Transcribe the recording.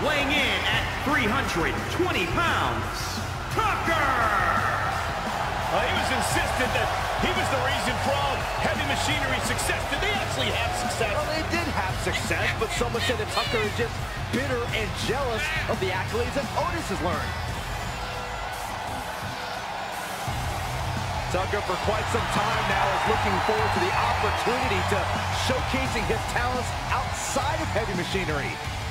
weighing in at 320 pounds, Tucker! He was insistent that he was the reason for all Heavy Machinery's success. Did they actually have success? Well, they did have success, but some would say that Tucker is just bitter and jealous of the accolades that Otis has learned. Tucker, for quite some time now, is looking forward to the opportunity to showcasing his talents outside of Heavy Machinery.